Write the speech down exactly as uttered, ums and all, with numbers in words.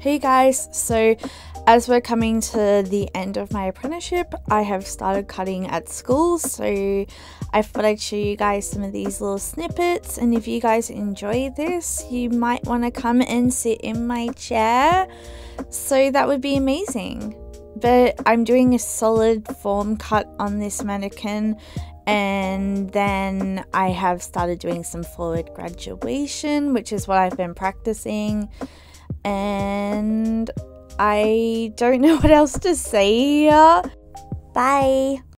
Hey guys, so as we're coming to the end of my apprenticeship, I have started cutting at school, so I thought I'd show you guys some of these little snippets, and if you guys enjoy this, you might want to come and sit in my chair, so that would be amazing. But I'm doing a solid form cut on this mannequin, and then I have started doing some forward graduation, which is what I've been practicing, and I don't know what else to say. Bye.